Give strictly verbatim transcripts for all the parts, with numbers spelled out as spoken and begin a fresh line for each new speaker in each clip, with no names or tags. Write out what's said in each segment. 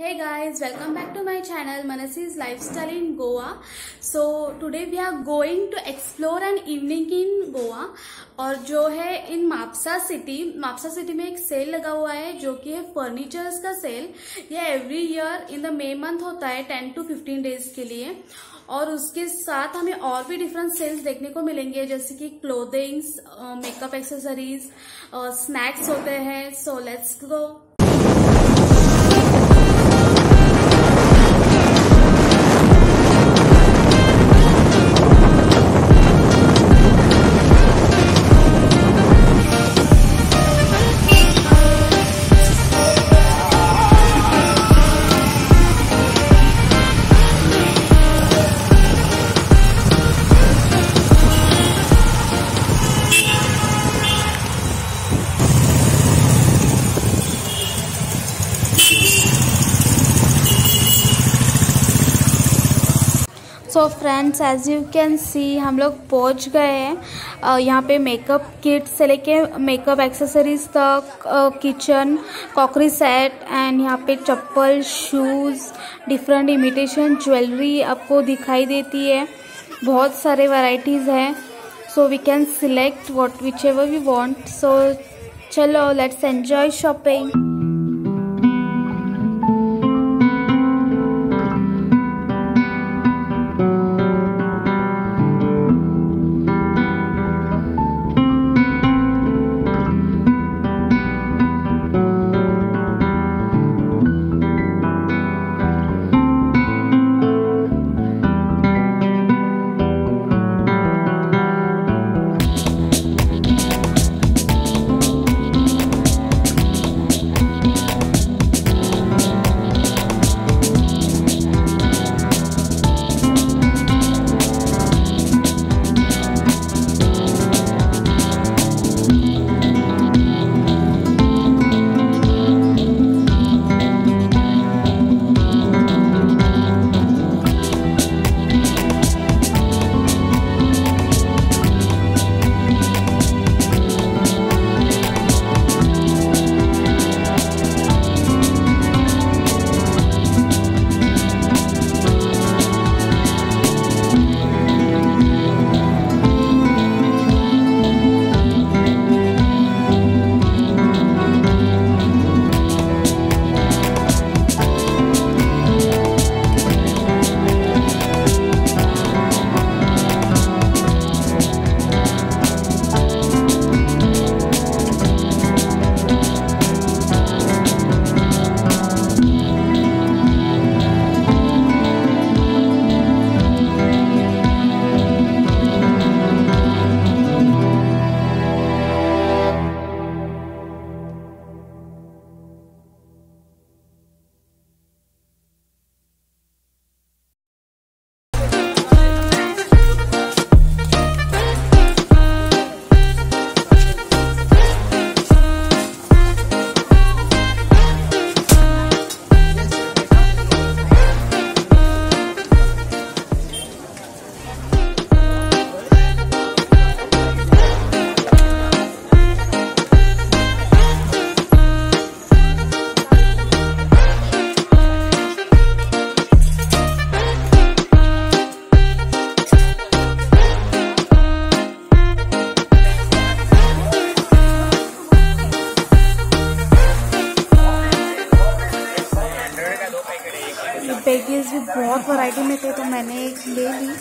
Hey guys, welcome back to my channel Manasi's Lifestyle in Goa. So today we are going to explore an evening in Goa और जो है in Mapusa city Mapusa city में एक cell लगा हुआ है जो कि है फर्नीचर्स का सेल। ये every year in the May month होता है टेन टू फिफ्टीन डेज के लिए और उसके साथ हमें और भी डिफरेंट सेल्स देखने को मिलेंगे जैसे कि क्लोथिंग्स, मेकअप एक्सेसरीज, स्नैक्स होते हैं। So let's go. So friends, as you can see हम लोग पहुंच गए हैं। यहाँ पे मेकअप किट से लेके मेकअप एक्सेसरीज तक, किचन क्रॉकरी सेट एंड यहाँ पे चप्पल, शूज़, डिफरेंट इमिटेशन ज्वेलरी आपको दिखाई देती है। बहुत सारे वैरायटीज़ हैं, so we can select what whichever we want. So चलो लेट्स एंजॉय शॉपिंग। बैगेज भी बहुत वैरायटी में थे तो मैंने एक ले ली।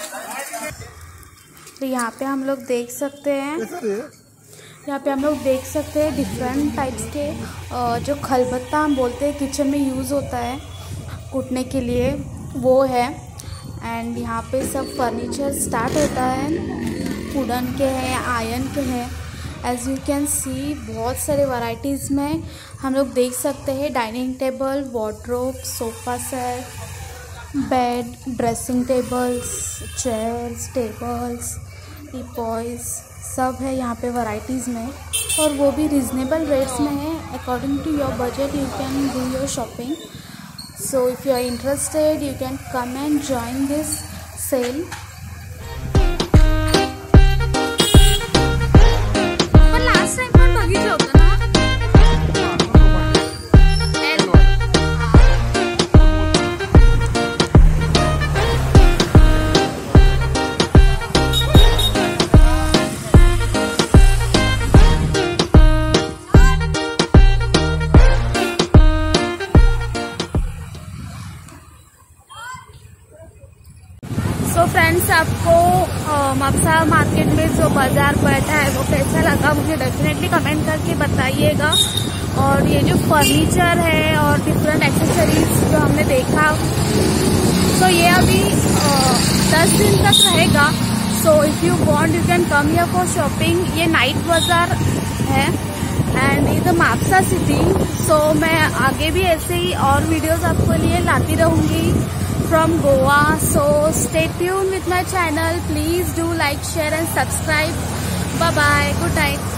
तो यहाँ पे हम लोग देख सकते हैं यहाँ पे हम लोग देख सकते हैं डिफरेंट टाइप्स के जो खलबत्ता हम बोलते हैं किचन में यूज़ होता है कूटने के लिए, वो है। एंड यहाँ पे सब फर्नीचर स्टार्ट होता है, वुडन के हैं, आयरन के हैं। एज यू कैन सी बहुत सारे वैरायटीज़ में हम लोग देख सकते हैं। Dining table, wardrobe, sofa set, bed, dressing tables, chairs, tables, teapoys सब है यहाँ पे वैरायटीज़ में, और वो भी रिजनेबल रेट्स में है। According to your budget you can do your shopping. So if you are interested you can come and join this sale. Friends, आपको मापसा मार्केट में जो बाजार बैठा है वो कैसा लगा मुझे डेफिनेटली कमेंट करके बताइएगा। और ये जो फर्नीचर है और डिफरेंट एक्सेसरीज जो हमने देखा, तो ये अभी दस दिन तक रहेगा। So if you want you can come here for shopping. ये नाइट बाजार है and in the Mapusa city. So मैं आगे भी ऐसे ही और वीडियोस आपको लिए लाती रहूँगी from Goa. So stay tuned with my channel. Please do like, share and subscribe. Bye bye. Good night.